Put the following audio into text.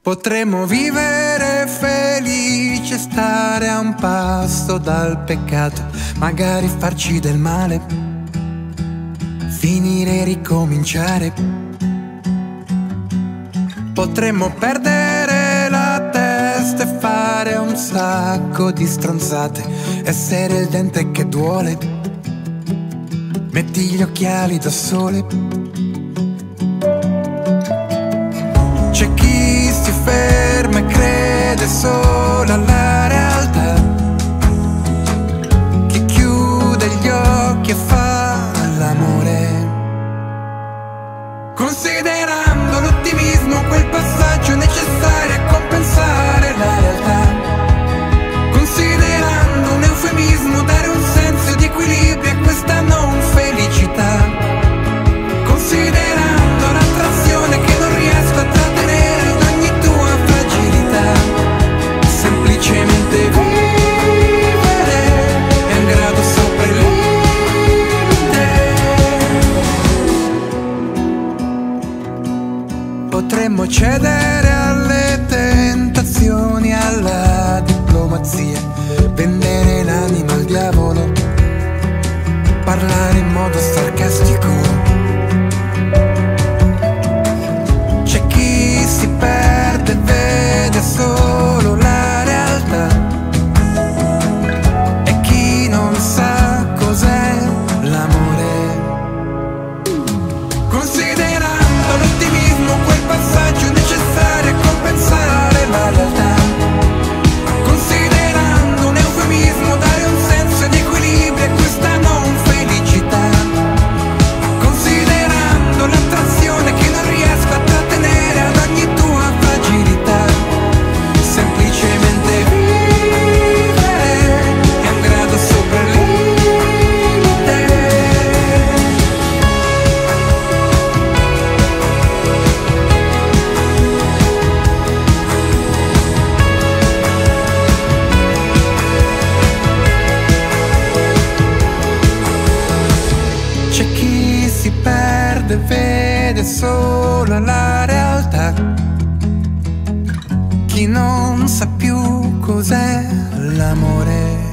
Potremmo vivere felici e stare a un passo dal peccato, magari farci del male, finire e ricominciare. Potremmo perdere la testa e fare un sacco di stronzate, essere il dente che duole, metti gli occhiali da sole. C'è chi si ferma e crede solo alla realtà, chi chiude gli occhi e fa l'amore, considerando l'ottimismo quel passaggio necessario a compensare la realtà, considerando un eufemismo dare un senso di equilibrio a questa non felicità, considerando l'attrazione che non riesco a trattenere ad ogni tua fragilità, semplicemente vivere è un grado sopra il limite. Potremmo cedere alle tentazioni, alla diplomazia, vendere l'anima al diavolo, parlare in modo sarcastico. C'è chi si perde e vede solo la realtà, e chi non sa cos'è l'amore, considerando l'ottimismo quel passaggio necessario a compensare la realtà, considerando un eufemismo dare un senso di equilibrio a questa non felicità, considerando l'attrazione che non riesco a trattenere ad ogni tua fragilità, semplicemente vivere è un grado sopra il limite. C'è chi si perde e vede solo la realtà, chi non sa più cos'è l'amore.